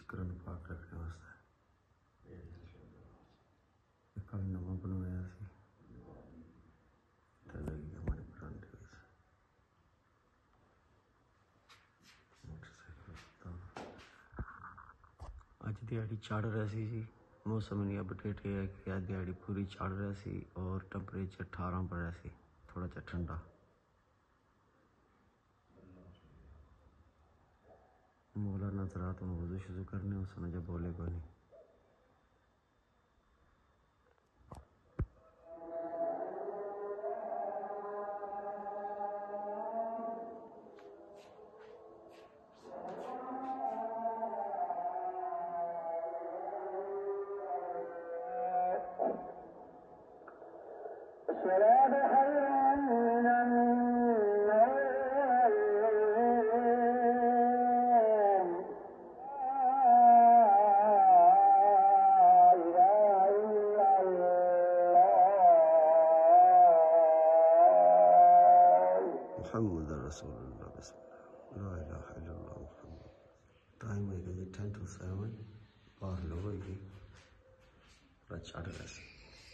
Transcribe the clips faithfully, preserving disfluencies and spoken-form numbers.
करन पाक रखने वास्ते कल नवा बनवाया सी ते लगी हमारे बरांडे विच मोटरसाइकिल अज दिहाड़ी चढ़ रहा सी जी। मौसम नहीं अपडेट है कि अज दिहाड़ी पूरी चढ़ रहा सी और टैंपरेचर अठारह पर रहा सी, थोड़ा सा ठंडा। मौला नजर आ तो वजू शुरू करने उसने जब बोले को नहीं। मुहम्मद रसूलुल्लाह बिस्मिल्लाह ला इलाहा इल्लल्लाह मुहम्मद। टाइम है जी टेन टू सेवन बाहर लोग होगी पूरा चढ़ रहा है।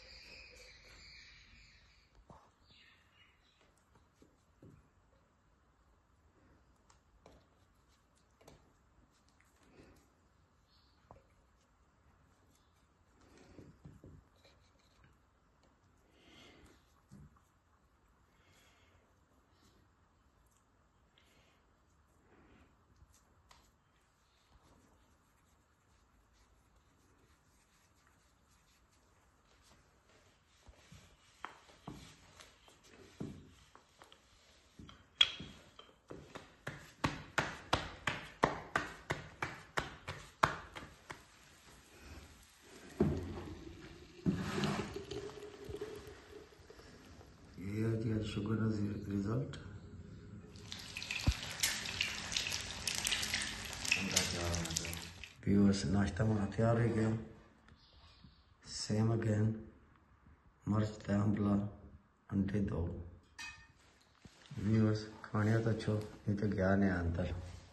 शुगर रिजल्ट व्यूअर्स नाश्ता बना तैयार हो गया। सेम अगेन मर्च तंबला अंडे दो। व्यूअर्स खाने तो अच्छो नहीं तो गया नहीं अंदर।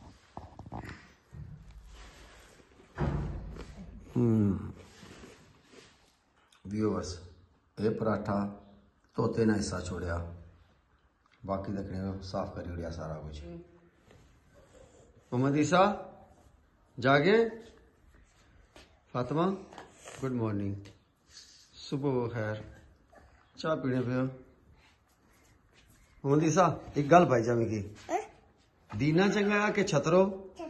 व्यूअर्स ये पराठा तोते ना हिस्सा छोड़िया, बाकी दखने साफ करी उड़िया सारा कुछ। मोहम्मद ईसा जागे। फातिमा गुड मॉर्निंग, सुबह खैर। चाह पीने पे मोहम्मद ईसा एक गल भाई जामी की दीना चंगा के छतरो?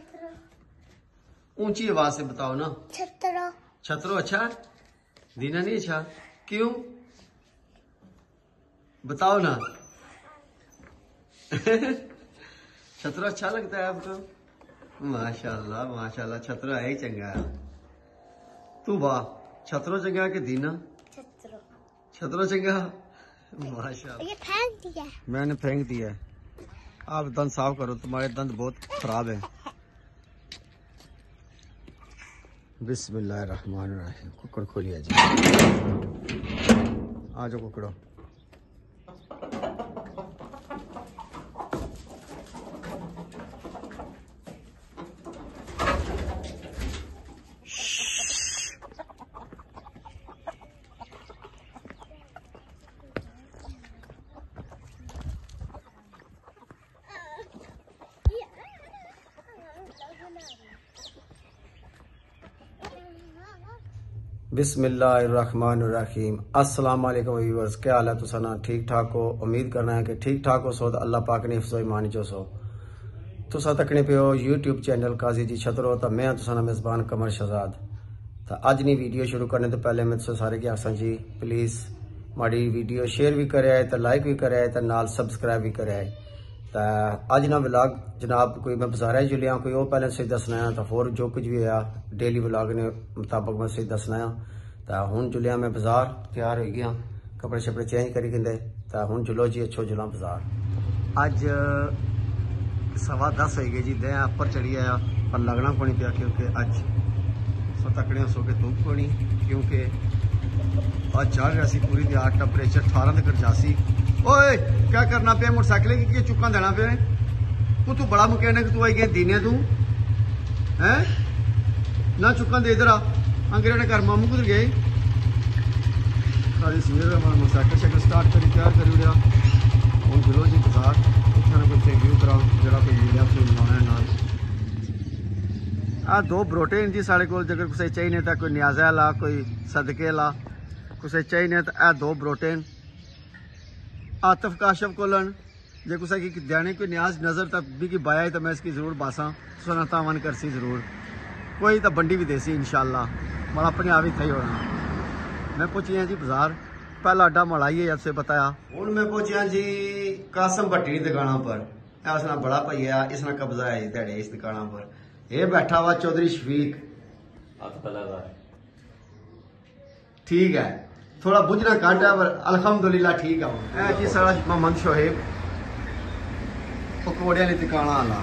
ऊंची आवाज से बताओ ना। छतरो। छतरो अच्छा, दीना नहीं अच्छा। क्यों बताओ ना। छतरो अच्छा लगता है आपको? माशाल्लाह माशाल्लाह, छतरो है ही चंगा। तू वाह, छतरो चंगा के दीना? छतरो। छतरो चंगा माशाल्लाह। ये फेंक दिया, मैंने फेंक दिया। आप दंद साफ करो, तुम्हारे दंद बहुत खराब है। बिस्मिल्लाहिर्रहमानिर्रहीम। कुकर खोलिए जी, आ जाओ कुकड़ो। बिस्मिल्लाहिर्रहमानिर्रहीम। अस्सलाम वालेकुम व्यूअर्स, क्या हाल है तुसा ना? ठीक ठाक हो? उम्मीद करना है कि ठीक ठाक हो सो। तो अल्लाह पाक ने हिफ्ज़ो ईमान जो सो तुसा तकने पे हो यूट्यूब चैनल काजी जी छतरो। तो मैं तुसा ना मेज़बान कमर शहजाद। तो अज नी वीडियो शुरू करने तो पहले मैं तुसा सारे की आसा जी प्लीज़ माड़ी वीडियो शेयर भी करे आए, तो लाइक भी करे आए, तो नाल सबसक्राइब भी करे आए। तो अज ना व्लॉग जनाब कोई मैं बाजारा जुलिया कोई वो पहले से दसना है। तो होर जो कुछ भी होया डेली व्लॉग ने मुताबिक मैं से दसना है। तो हुण जुलिया मैं बाजार तैयार हो गया, कपड़े शपड़े चेंज करी गए। तो हुण जुलो जी अच्छो जुला बाजार। अज सवा दस हो गए जी, दे उपर चढ़ी आया पर लगना को नहीं पिया क्योंकि अज सो तकड़े सो के धुप को नहीं, क्योंकि अज चढ़ रहा सी पूरी दिहाड़ टैंपरेचर अठारह तक जासी। ओए क्या करना पे मोटरसाइकिल की चुक्का देना पे तू तू बड़ा मुकेनिक तू आई गया दीने तू है ना चुकन दे इधर आ अंग्रेज ने घर मामू कुधर गए सारी सवेर मोटरसाइकिल शैकल स्टार्ट करी तैयार करी उड़िया हूँ चलो जी बाजार उत्थे कोई व्यू कराओ जो कोई मीडिया मिलाना है नाल आ दो प्रोटीन जी साढ़े को जगह कुछ चाहिए तो कोई न्याजा ला कोई सदके ला कुछ चाहिए तो आ दो प्रोटीन आतिफ काशफ कोलन जे कुछ की देने कोई न्याज नज़र तक भी की बाया है तो मैं इसकी ज़रूर बासा सुना तावन करसी ज़रूर कोई तो बंडी भी देसी इंशाल्लाह मैं अपने आप ही थी होना मैं पहुंची हाँ जी बाजार पहला अड्डा मड़ाइए जब से बताया हूँ मैं पहुंची हाँ जी कासम भट्टी की दुकाना पर इसना बड़ा भैया इसना कब्जा है ध्याड़े इस दुकाना पर ये बैठा हुआ चौधरी शफीक ठीक है थोड़ा बुझना घट है पर अल्हम्दुलिल्लाह ठीक है जी सारा मोहम्मद शोहेब पकौड़े वाली दुकाना आला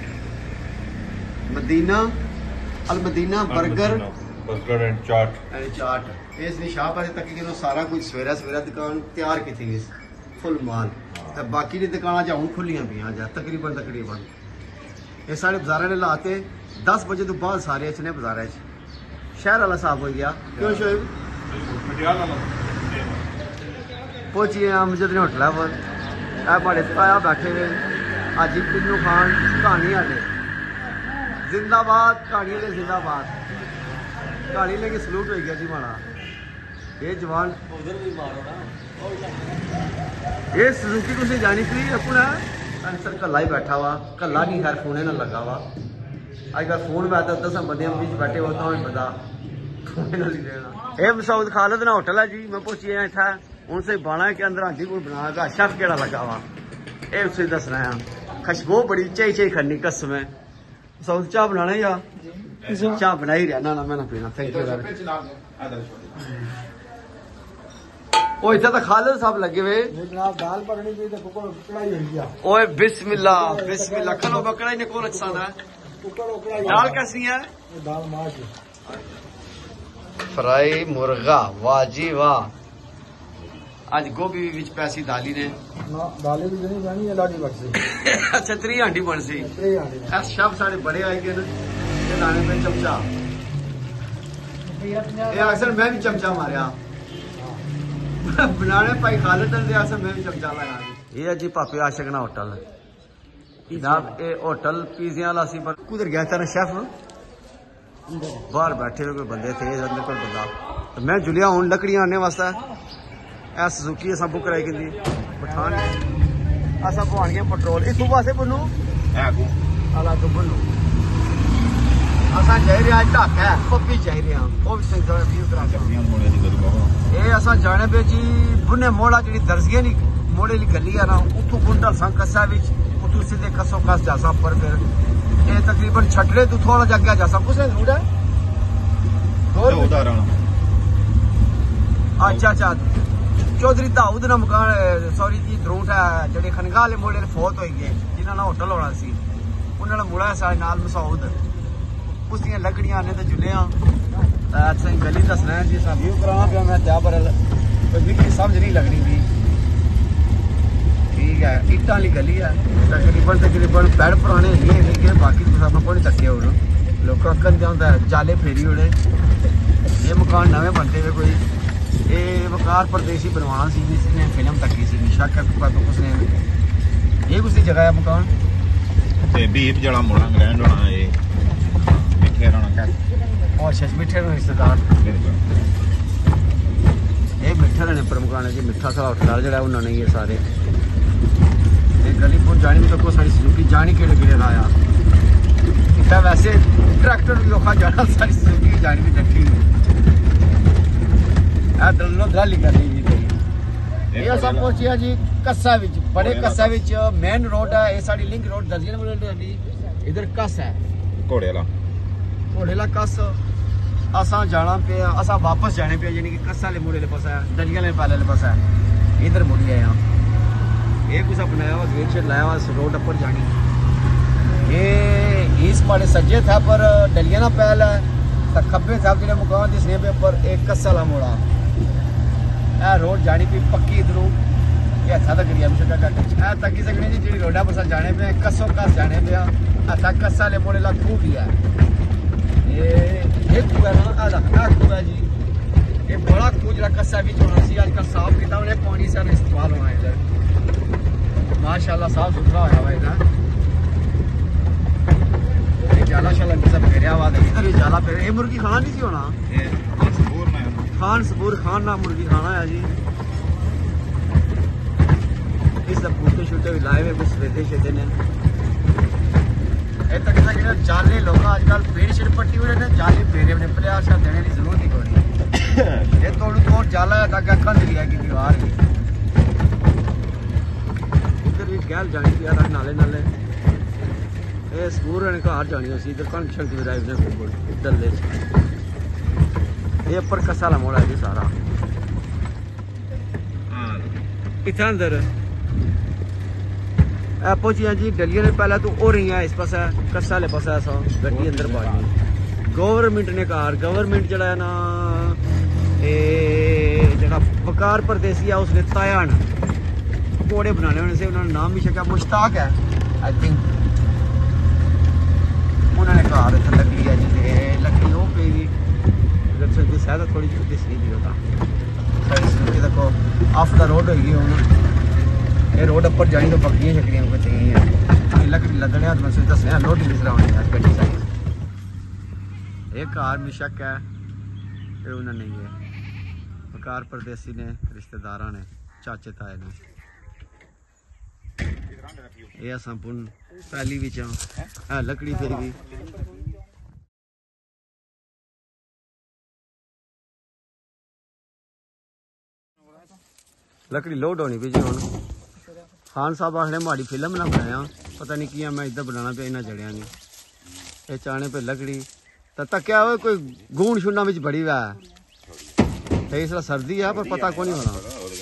Madina Al Madina burger burger and चाट एंड चाट इसने शाहबाद तक कि सारा कुछ सवेरा सवेरा दुकान तैयार की थी फुल माल तो बाकी दी दुकान जा हूँ खुलियां भी जा तकरीबन तकरीबन ये सारे बाजारा ने लाते दस बजे तो बाद सारे इचने बाजारा शहर वाला साफ हो गया क्यों शोएब पहुंचिए अमजद ने होटल पर बड़े ताया बैठे हुए अजी पिन्नू खान कहानी आले जिंदाबाद कहानी ले जिंदाबाद कहानी लेके सलूट हो गया जी माड़ा ये जवान ये सुजुकी कुछ जानी थी अपना सर कला ही बैठा हुआ कला नहीं खैर फोन ना लगा हुआ अजकल फोन में आता दस बंदे बीच बैठे होता हूँ पता ये मसूद खालिद ना होटल है जी मैं पहुंची है इतना उनसे बाणा के अंदर आंटी कोई बनाएगा शेफ केड़ा लगा हुआ ये उसे दसना है खुशबू बड़ी चाई चाई खन्नी कसम है मसूद चाह बनाना या चाह बना ही रहना ना मैं ना पीना थैंक यू ओ इतना तो खालिद साहब लगे हुए दाल पकड़ी गई तो कढ़ाई ओए बिस्मिल्लाह बिस्मिल्लाह खलो बकड़ा ने कौन अच्छा है दाल कैसी है दाल माश फ्राई मुर्गा वाह जी वाह आज गोभी विच पैसी दाली ने ना दाले भी नहीं जानी है लाडी बक्से अच्छा त्री हांडी बन सी त्री हांडी ऐस शब्द सारे बड़े आए गए ना ये लाने पे चमचा ये अक्सर मैं भी चमचा मारिया बनाने पाई खालिद ने अक्सर मैं भी चमचा लगा ये जी पापे आशिक ना होटल जनाब ये होटल पिज़्ज़ा वाला सी पर कुधर गया तेरा शेफ बाहर बैठे हुए कोई बंदे थे अंदर कोई बंदा तो मैं जुलिया हूँ लकड़ियां आने वास्ते ऐ सुजुकी असा बुक कराई की पठान असा पवानी पेट्रोल इस पासे बनू अला तो बनू असा जाई रहे ढाक है पप्पी जाई रहे ये असा जाने पे जी बुने मोड़ा जी दर्जिया नी मोड़े ली गली है ना उठू गुंडा सा कसा उठू सीधे कसो कस जासा पर फिर ये तकरीबन छटले तो थोड़ा जगह जा सब कुछ जरूर है अच्छा अच्छा चौधरी दाऊद ना मकान सॉरी जी दरूट है जेडे खनगा वाले मोड़े फौत हो गए जिन्होंने होटल होना सी उन्होंने मुड़ा है सारे नाल मसूद उसदियां लकड़ियां ने तो जुलिया गली दसना है जी सब व्यू कराना पे मैं त्या पर कोई समझ नहीं लगनी थी ठीक है इट्टा वाली गली है तकरीबन तकरीबन पैड़ पुराने हिले हिले बाकी तो को नहीं तके हो लोग अक्कन जाता है जाले फेरी उड़े ये मकान नवे बनते हुए कोई ये वकार परदेसी बनवाना सी जिसने फिल्म तकी सी शक है तो उसने ये कुछ जगह है मकान ते बीप जड़ा मोड़ा ग्रैंड होना ये मिठे रहना क्या और शश मिठे रिश्तेदार ये मिठा रहने पर मकान है जी मिठा सा होटल जड़ा उन्होंने ये सारे गलीपुर जानी तो सारी सुजुकी जानी केड़े केड़े लाया इतना वैसे ट्रैक्टर भी औखा जाना सारी सुजुकी जानी भी डठी दलो दलाली कर ली ये सब पहुंचिया जी कस्सा विच बड़े कस्सा विच मेन रोड है ये साडी लिंक रोड दर्जिया वाली इधर कस है घोड़े वाला घोड़े वाला कस असा जाना पे असा वापस जाने पे यानी कि कस्सा वाले मुड़े पास है दरिया वाले पाले पास है इधर मुड़ी आए हम ये कुछ बनाया हुआ गेट शेट लाया हुआ रोड पर जानी ये इस पाड़े सज्जे था पर डलिया ना पहल है तो खब्बे था जिले मकान जिसने पे पर एक कस्सा मोड़ा ए रोड जानी पे पक्की इधरों ये अच्छा तक गया मुझे का ए तकी सकने जी जी रोडा पर जाने पे कस्सो कस जाने पे अच्छा कस्सा ले मोड़े ला खूब लिया ये एक कुआ ना आधा ना कुआ जी ये बड़ा कुआ जरा कस्सा भी होना सी आजकल साफ किया उन्हें पानी से इस्तेमाल होना है इधर माशाल्लाह साफ सुथरा होया हुआ इधर ये जाला शाला सब फेरिया हुआ इधर ये जाला फेरे ये मुर्गी खाना नहीं सी होना ये सबूर ना खान सबूर खान ना मुर्गी खाना है जी इस सब बूटे शूटे भी लाए हुए कुछ सवेदे शेदे ने ਇਹ ਤੱਕ ਤੱਕ ਜਿਹੜਾ ਜਾਲੇ ਲੋਕਾਂ ਅੱਜ ਕੱਲ ਪੇੜ ਛੜ ਪੱਟੀ ਹੋਏ ਨੇ ਜਾਲੇ ਫੇਰੇ ਨੇ ਪਲਿਆਰ ਸ਼ਾ ਦੇਣੇ ਦੀ ਜ਼ਰੂਰਤ ਨਹੀਂ ਕੋਈ ਇਹ ਤੋੜੂ ਤੋੜ ਜਾਲਾ ਤੱਕ ਅੱਖਾਂ ਦੀ ਹੈ ਕਿ ਦੀਵਾਰ ਦੀ ਇੱਧਰ ਵੀ ਗੈਲ ਜਾਣੀ ਪਿਆ ਤਾਂ ਨਾਲੇ ਨਾਲੇ ਇਹ ਸਕੂਰ ਨੇ ਘਰ ਜਾਣੀ ਸੀ ਇੱਧਰ ਕੰਨ ਛੰਕ ਵੀ ਰਾਈਵ ਨੇ ਕੋਲ ਇੱਧਰ ਲੈ ਇਹ ਉੱਪਰ ਕਸਾਲਾ ਮੋੜਾ ਜੀ ਸਾਰਾ ਹਾਂ इतना अंदर पहुंची जी डलिया ने पहले तो हो रही है इस पास कस्सा वाले पास ऐसा गड्डी अंदर पानी गवर्नमेंट ने कार गवर्नमेंट जड़ा है ना जरा बकार परदेसी है उसने तायान पकौड़े बनाने होने से उन्होंने नाम भी शक्या मुश्ताक है आई थिंक उन्होंने कार इतना लग लिया जी लकड़ी वो पे भी शायद थोड़ी छोटी सी नहीं होता देखो ऑफ द रोड होगी ये रोड ऊपर जानी तो बकरियां शकरियां को चाहिए लकड़ी लदने हाथ में से दसने लोड नहीं दिस रहा होने यार गड्डी साइज एक कार में शक है ये उन्हें नहीं है कार परदेसी ने रिश्तेदारा ने चाचे ताए ने ये संपूर्ण पहली भी चाह लकड़ी फिर भी लकड़ी लोड होनी भी जी हूँ खान साहब आखने माड़ी फिल्म ना बनाया पता नहीं किया मैं इधर बनाना पे इन्हें जड़िया नहीं ये चाहने पे लकड़ी तो तक्या हो कोई गूण शुना में बड़ी हुआ है इसलिए सर्दी है पर पता को नहीं होना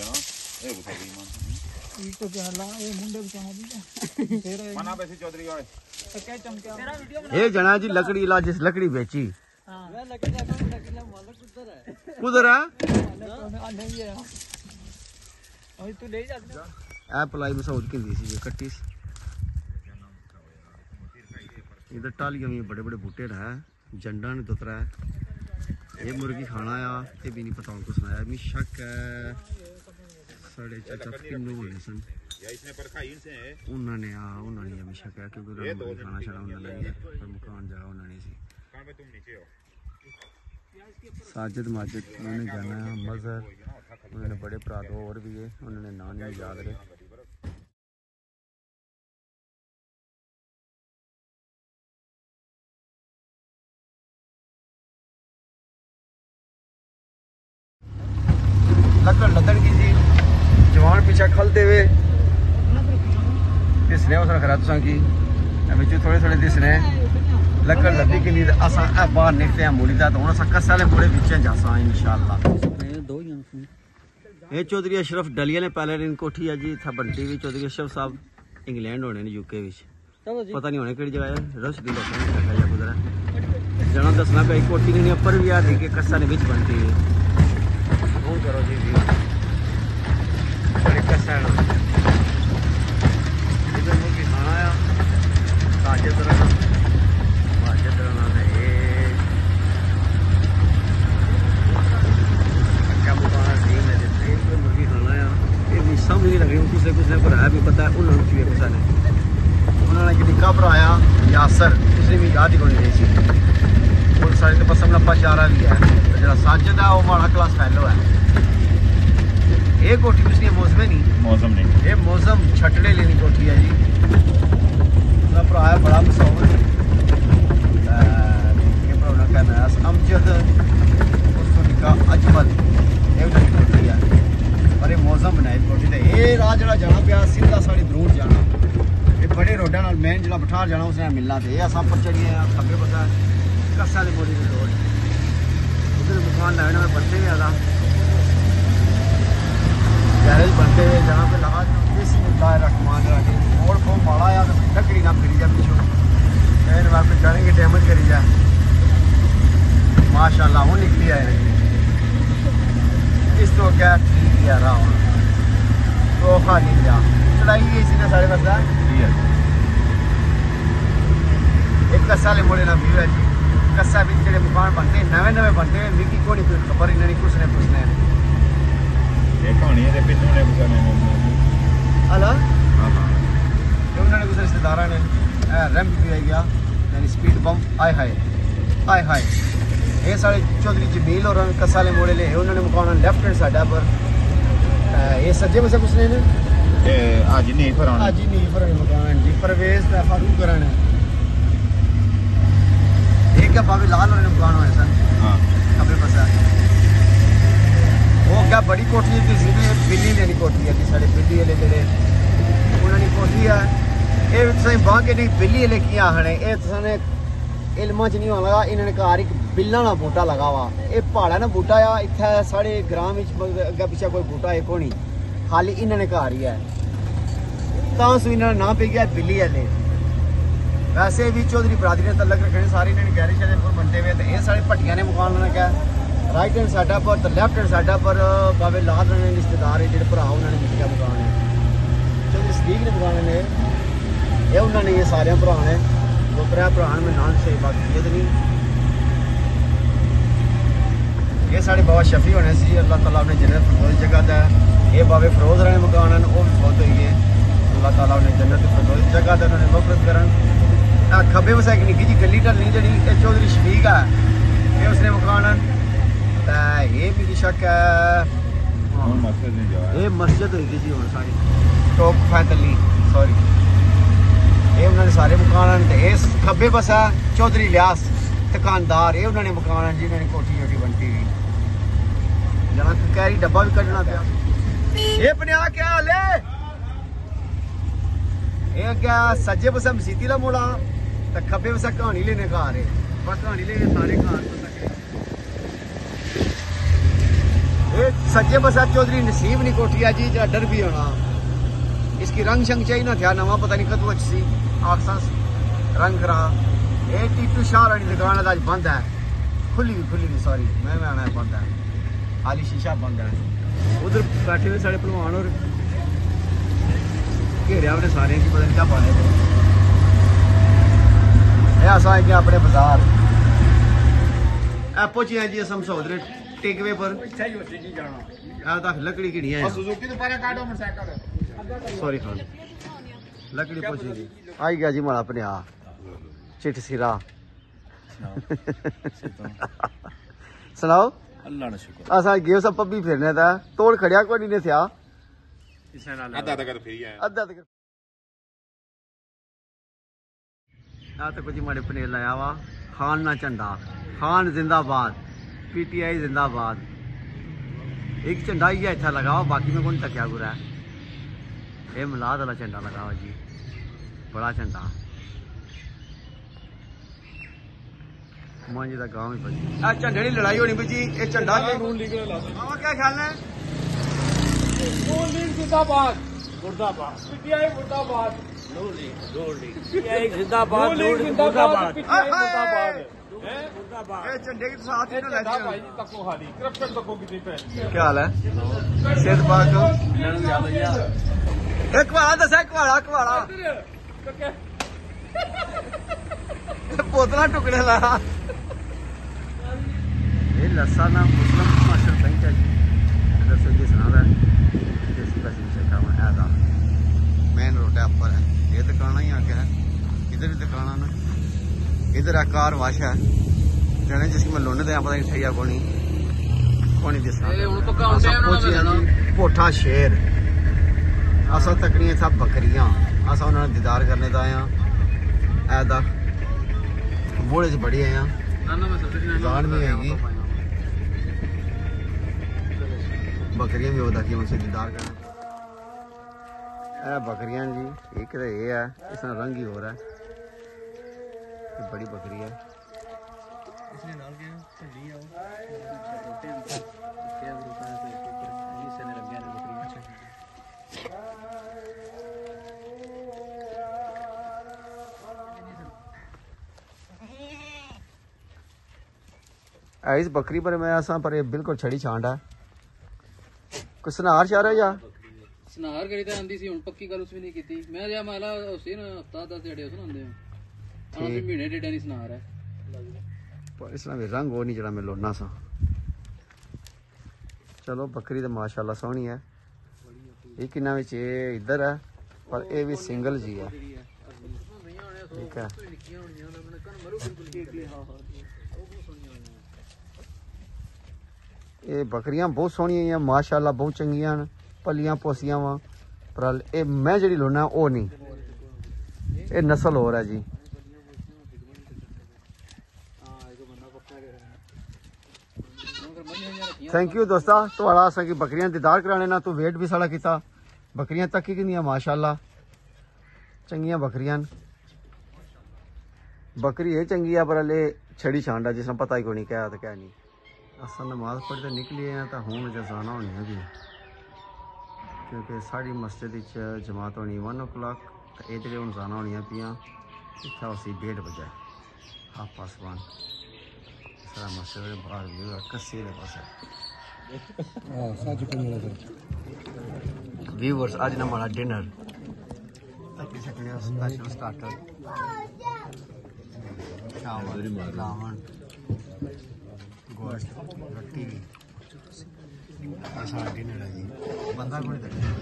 ये जना जी लकड़ी ला जिस लकड़ी बेची उधर है पलाई मसूद की कट्टी इधर टालिया में बड़े बड़े बूटे रहा जंडा ने दुतरा है ये मुर्गी खाना आया ये भी नहीं पता उनको सुनाया मैं शक है साढ़े चाचा किन्नू होने सन उन्होंने आ उन्होंने हमें शक है क्योंकि मुर्गी खाना छड़ा उन्होंने पर मकान जगह उन्होंने सी साजिद माजिद उन्होंने जाना है मजहर उन्होंने बड़े भरा दो और भी है उन्होंने ना नहीं याद रहे लकड़ लदन की जी जवान पीछे खलते हुए दिसने उसने खरा तुसा की बिच थोड़े थोड़े दिसने लकड़ लदी की नींद असा बाहर निकले हैं मूली दा तो हुन असा कस्सा वाले मुड़े विच जासा इंशाअल्लाह ये चौधरी अशरफ डलिया ने पहले दिन कोठी है जी इतना बनती हुई चौधरी अशरफ साहब इंग्लैंड होने ने यूके विच पता नहीं होने केड़ी जगह है रश दी लोग या गुजर जना दसना पे कोठी नहीं ऊपर भी आ दी के कस्सा ने विच बनती हुई वो करो जी जी बड़े कस्सा है इधर मुर्गी खाना आया ताजे तरह ताजे तरह ना है क्या मुकाना टीम है मुर्गी खाना है ये भी समझ नहीं लग रही कुछ कुछ ने भराया भी पता है उन्होंने चुए कुछ ने उन्होंने कि निका भराया यासर उसने भी याद ही कोई नहीं सी और सारे तो पसंद लपा चारा भी है तो जरा साजिद है वो माड़ा क्लास फैलो है ये कोठी कुछ नहीं मौसम नहीं मौसम नहीं ये मौसम छटने लेनी कोठी है जी उसका भराया बड़ा मसौर ये भरा कहना है अमजद उसको निका अजमल ये कोठी है पर ये मौसम बनाई कोठी तो ये राह जरा जाना पिया सीधा साड़ी दरूर जाना ये बड़े रोडा नाल मेन जरा बठार जाना उसने मिलना थे ये असां पर चढ़िए खब्बे पासा कस्सा वाली मोड़ी की रोड उधर मकान लाने में बनते हुए आदा गैरेज बनते हुए जहाँ पे लगा बिस्मिल्लाहिर्रहमान रहीम रोड को माड़ा या लकड़ी ना फिरी जाए पीछू ट्रेन वहाँ पे चढ़ेंगे डैमेज करी जाए माशाल्लाह वो निकली है इस तो क्या ठीक है रहा तो खाली लिया चढ़ाई इसी ने साढ़े बस एक कस्सा ले मोड़े ना व्यू है जी कस्सा भी जेडे मकान बनते नवे नवे बनते मिगी कोई कोई खबर इन्हें कुछ ने पुछने ये कहानी है पिन्नू ने बताने हला हां हां उन्होंने कुछ रिश्तेदारा ने रैंप भी आई गया यानी स्पीड बम आए हाय आए हाय ये साढ़े चौधरी जमील और कस्सा ले मोड़े ले उन्होंने मकान लेफ्ट हैंड साइड पर ये सज्जे पासे कुछ ने ए आज नहीं फराना आज ही नहीं फराने मकान जी परवेज दा फारूक कराने एक क्या भाभी लाल वाले मकान होए सन हां खबे पसा वो क्या बड़ी कोठी थी सीधे बिल्ली लेनी कोठी है साढ़े बिल्ली वाले जेडे उन्होंने कोठी है ये सही बांह के नहीं बिल्ली वाले की आखने ये तुसने इल्मा च नहीं होना लगा इन्होंने घर एक बिल्ला ना बूटा लगा हुआ ये पहाड़ा ना बूटा आ इत्थे साढ़े ग्राम अगे पिछे कोई बूटा एक होनी खाली इन्होंने घर ही है तां सु इन्होंने नाम पे गया बिल्ली वाले वैसे भी चौधरी बरादरी ने तलक रखने सारे इन्होंने गैरिश पर बनते हुए तो ये सारे भट्टियां ने मकान लगा क्या राइट हैंड साइडा पर तो लैफ्ट हैंड साइडा पर बाबे लाल ने रिश्तेदार जेडे भरा उन्होंने मिलकर मकान है चौधरी सदीक ने मकान ने ये उन्होंने ये सारे भरा ने दो त्रै भरा में नाम सही बात की नहीं ये साढ़े बाबा शफी होने से अल्लाह ताला अपने जन्नत फिरदौस जगह है ये बाबे फरोज रहे मकान हैं वो भी फौत हुई है अल्लाह ताला अपने जन्नत फिरदौस जगह है उन्होंने मफरत करन खब्बे पासे एक निक्की जी गली ढलनी जी चौधरी शफीक है ये उसने मकान ये भी शक है ये मस्जिद होगी जी हम सारी टॉप फैतली सॉरी ये उन्होंने सारे मकान हैं इस खब्बे पासा चौधरी लियास दुकानदार ये उन्होंने मकान है जिन्होंने कोठी छोटी बनती हुई जना कैरी डब्बा भी कटना पाया ये अपने आ क्या हाल है ये क्या सज्जे पासा मसीती का मोड़ा तो खब्बे पासा कहानी लेने घर है बस कहानी लेने सारे घर ये सज्जे पासा चौधरी नसीब नहीं कोठी है जी जरा डर भी होना इसकी रंग शंग चाहिए ना था नवा पता नहीं कदू अच्छी आखसा रंग रहा ये टीटू शाह वाली दुकान आज बंद है खुली भी खुली भी सॉरी मैं मैं आना है बंद है खाली शीशा बंद है उधर बैठे हुए साढ़े पहलवान और घेरिया अपने सारे की पता नहीं क्या पाने थे ऐसा है कि अपने बाजार पहुंचे हैं जी असम सौदरे टेकवे पर लकड़ी की नहीं है सॉरी खान लकड़ी पहुंची जी आई गया जी माड़ा अपने आ चिट सिरा सुनाओ अल्लाह का शुक्र असा गए सब पब्बी फिरने था तोड़ खड़िया कोई नहीं था अद्धा तक फिर आया अद्धा तक आ तो कुछ माड़े पनेर लाया वा खान ना झंडा खान जिंदाबाद पीटीआई जिंदाबाद एक झंडा ही है इतना लगा हुआ बाकी में कौन तकिया गुरा है ये मिलाद वाला झंडा लगा हुआ जी बड़ा झंडा मांझी का गांव ही बजी झंडे की लड़ाई होनी भी जी ये झंडा क्या ख्याल है जिंदाबाद मुर्दाबाद पीटीआई मुर्दाबाद Noor League Noor League PTI जिंदाबाद नूर लीग मुर्दाबाद पीटीआई मुर्दाबाद ये झंडे के साथ ही ना लगे भाई तको खाली करप्शन तको कितनी पे क्या हाल है सेहत पाक एक वाला दस एक वाला एक वाला बोतला टुकड़े ला ये लस्सा ना मुस्लिम मास्टर बैंक है जी दसो जी सुना रहा है देसी पैसे से काम है ऐसा मेन रोड है ऊपर है ये दुकान ही आगे है इधर भी दुकान ना इधर है कार वाश है जाने जिसकी मैं लोने दे पता नहीं सही है कोनी कोनी दिसना पोठा शेर असा तकनियां सब बकरियां असा उन्होंने दीदार करने का आया ऐदा बोले च बड़ी आया जान भी हैगी बकरियां भी होता कि उनसे दीदार करना बकरियां जी एक तो ये है इसका रंग ही हो रहा है ये बड़ी बकरी है इसने नाल के झंडी आओ क्या रूपा है इसने रंग गया बकरी इस बकरी पर मैं असा पर बिल्कुल छड़ी छांड है कुछ सनार चाह रहा या सनार करी तो आंदी सी हुन पक्की गल उस भी नहीं कीती मैं जा माला उसी ना हफ्ता दस डेढ़ सौ आंदे हां आंदी महीने डेढ़ नहीं सनार है पर इस तरह रंग वो नहीं जरा मैं लोना सा। चलो बकरी तो माशाल्लाह सोहनी है। एक इन्हां विच ये इधर है पर ये भी सिंगल जी है। ठीक है ये बकरियां बहुत सोहनियां हैं माशाल्लाह, बहुत चंगियां न, पलियां पोसियां वा। पर ये मैं जी लोना वो नहीं, ये नस्ल और है जी। थैंक यू दोस्ता थोड़ा असा की बकरियां दीदार कराने ना तू वेट भी साड़ा किता। बकरियां तक ही किंदियां माशाल्लाह चंगियां बकरियां। बकरी ये चंगी है पर हले छड़ी छांडा जिसमें पता ही को नहीं क्या तो क्या नहीं। असा नमाज पढ़ते निकली हैं तो हूँ जसाना होनी है जी, क्योंकि साड़ी मस्जिद जमात होनी वन ओ क्लाक तो ये जेह्ड़े हूँ जाना होनी पियाँ इतना उसी डेढ़ बजे हाफ पास वन सारा मस्जिद बाहर भी कस्सी के पास व्यूअर्स आज ना हमारा डिनर स्पेशल स्टार्टर चावल रावण गोश्त रोटी सारा डिनर है जी। बंदा कोई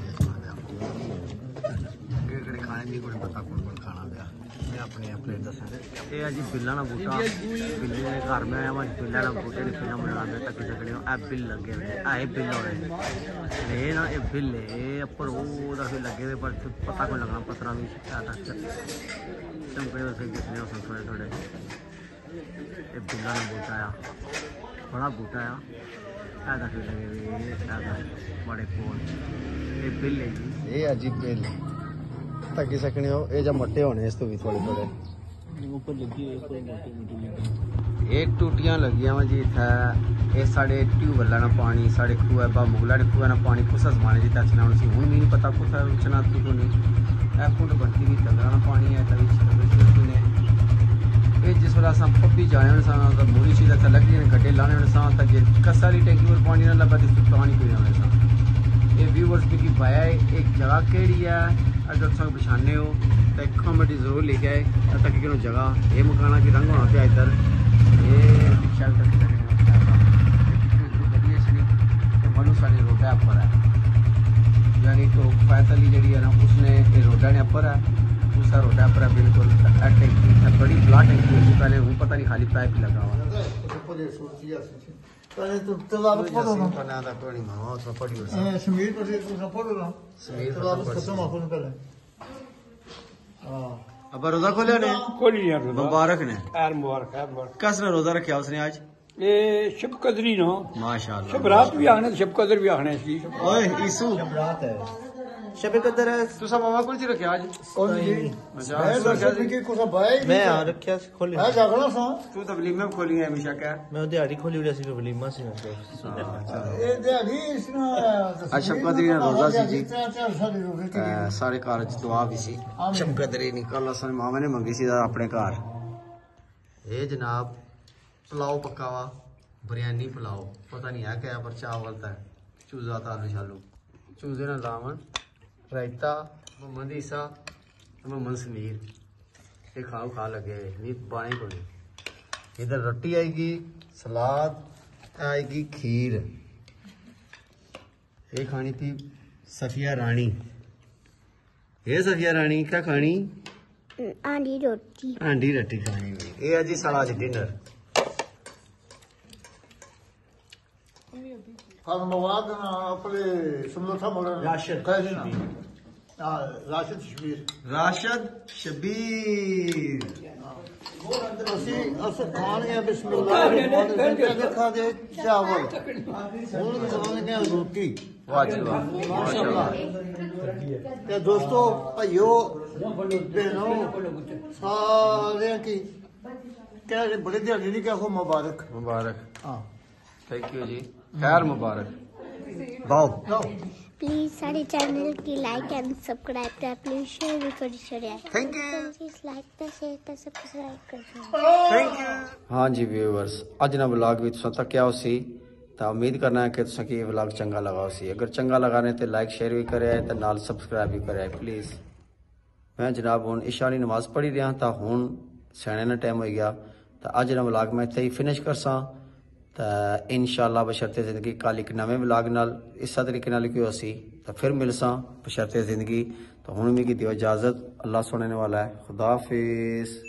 केड़े खाने की कोई पता कौन कौन खाना पिया मैं अपने अपने दसा ये है जी बिल्ला ना बूटा। बिल्ली के घर में आया वहाँ बिल्ला ना बूटे की फिल्म बना तक सकने ए बिल लगे हुए आए बिल हो रहे ये ना ये बिल है पर वो फिर लगे हुए पर पता कोई लगना पत्थर भी चमकड़े फिर कितने थोड़े थोड़े ये बिल्ला ना बूटा आया बड़ा बूटा आया ऐसा फिर लगे हुए बड़े कोल ये बिल है जी। ये है जी बिल तकी सकने हो ये जब मोटे होने इस तो भी थोड़े थोड़े ऊपर लगी एक टूटियां लगियां वा जी इत्थै ये साढ़े ट्यूबवेल ना पानी साढ़े खूह बा मुगला ने खूह ना पानी कुसा जमाने जी तचना हुन सी हुन भी नहीं पता कुत्थै उचना तू को नहीं ए फुट बनती भी तगड़ा ना पानी है तभी ने ये जिस वेला असां पब्बी जाने होने सां तो मूरी सी तक लगी ने गड्डे लाने होने सां तक ये कसाली टैंकी पर पानी ना लबा तो पानी पीने होने सां। ये व्यूअर्स भी की भाया एक जगह केड़ी है अगर तुम पछाने हो तो एक कमेंट जरूर लिखे है तक कि जगह ये मकाना की रंग होना पे इधर ये शैल तक मनु साड़ी रोडा पर है यानी तो पैतली जी है ना उसने ये रोडा ने अपर है दूसरा रोडा पर है बिल्कुल टैंकी बड़ी ब्ला टैंकी होगी पहले वो पता नहीं खाली पाइप ही लगा हुआ पहले तो तलाब पड़ो ना पना दा कोनी मां तो पड़ी हो समीर पर तो ना पड़ो ना समीर तलाब खत्म अपन पहले हां अब रोजा खोले ने खोली यार मुबारक ने यार मुबारक है मुबारक कसने रोजा रखा उसने आज ये शब कदरी नो माशाल्लाह शब रात भी आने शब कदर भी आने सी ओए ईसु शब रात है शब कदर है तू सब मामा कुल जी रखे आज कौन जी अच्छा मैं को सब भाई मैं आ रखया खोली है जागना सा तू तो वलीमे में खोली है हमेशा क्या मैं दिहाड़ी खोली हुई सी वलीमा से ये दिहाड़ी इसना अच्छा कदरी ने रोजा सी जी सारे घर च दुआ भी सी शब कदरी निकल सन मामा ने मंगी सी अपने घर ये जनाब पुलाव पक्का हुआ बिरयानी पुलाव पता नहीं है क्या पर चावल था चूजा था आलू शालू चूजे ना लावन रायता मोहम्मद ईसा मोहम्मद समीर ये खाओ खा लगे नीत बाणी को नहीं। इधर रोटी आएगी सलाद आएगी खीर ये खानी थी सफिया रानी। ये सफिया रानी क्या खानी आंडी रोटी आंडी रोटी खानी हुई ये है जी सारा आज डिनर मवाद अपने समझौता मोड़ राशिद राशिद शबीर राशिद शबीर खाने बिस्मिल्लाह खा दे चावल रोटी दोस्तों भाइयों बहनों सारे की क्या बड़े दिहाड़ी नहीं क्या हो मुबारक मुबारक हाँ थैंक यू जी खैर मुबारक बाओ प्लीज सारे चैनल की लाइक एंड सब्सक्राइब कर प्लीज शेयर भी कर share thank you please like तो शेयर तो सब्सक्राइब कर थैंक यू। हाँ जी व्यूअर्स अज ना व्लॉग भी तुसा तक क्या उसी तो उम्मीद करना है कि तुसा की व्लॉग चंगा लगा उसी अगर चंगा लगा ने तो लाइक शेयर भी करे तो नाल सब्सक्राइब भी करे प्लीज। मैं जनाब हुन इशा दी नमाज पढ़ी रहा तो हुन सैने ना टाइम हो गया तो अज का व्लॉग मैं इत्थे ही फिनिश करसा। तो इंशाअल्लाह बशर्ते जिंदगी कल एक नवे व्लॉग नाल इस तरीके नाल कोई असी तो फिर मिलसा बशर्ते जिंदगी। तो हुण मिगी दियो इजाजत, अल्लाह सुनने वाला है। खुदा हाफिज।